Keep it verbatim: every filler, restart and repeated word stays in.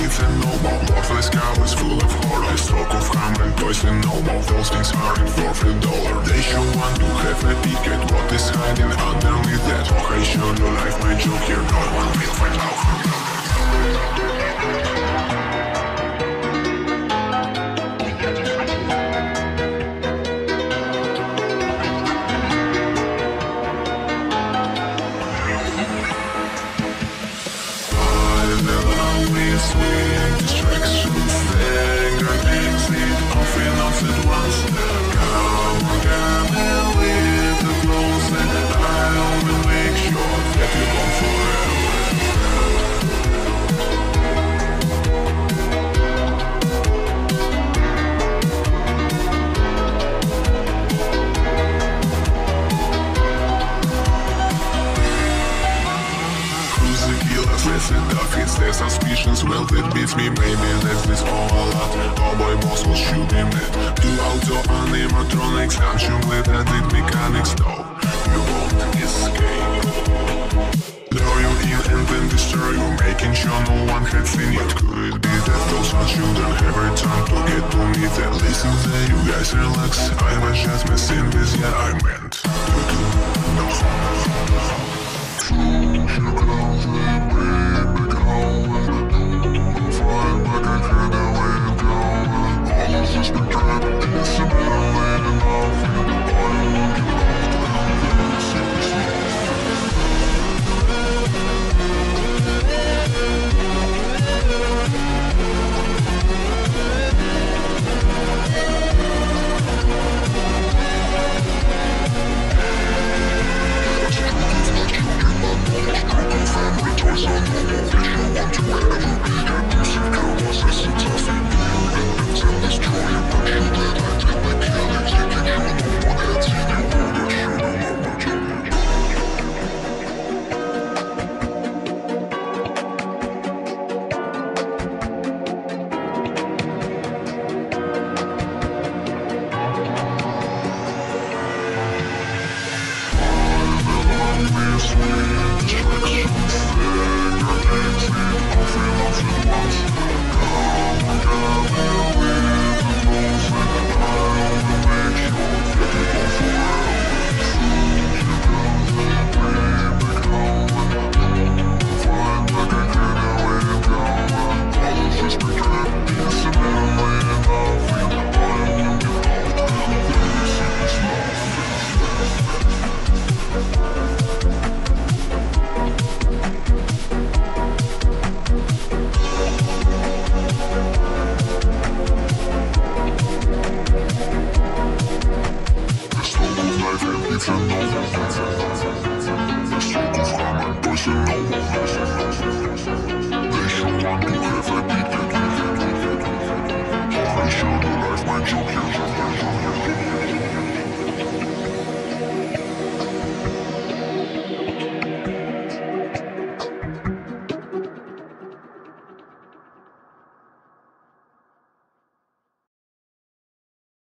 it's a no-more. Worthless cows full of horror. Stock of ham and poison, no more. Those things aren't for a dollar. They should want to have a peek at what is hiding underneath that. Oh, I show you life, my joke here. No one will find out. Sweet distractions, figure things it off and off at once. Come on, come a little closer. I will make sure that you go forever. Who's the killer? Says it tough, it's their suspicions. Well, it beats me, maybe that's this all a lot. Oh boy, boss will shoot him dead. Two auto animatronics, unsure that it mechanics. No, you won't escape. Lure you in and then destroy you, making sure no one had seen it. Could it be that those are children have a time to get to meet them? Listen there, you guys relax. I was just messing with ya, I meant to do no harm. Sweet distractions, figure things it off and off at once.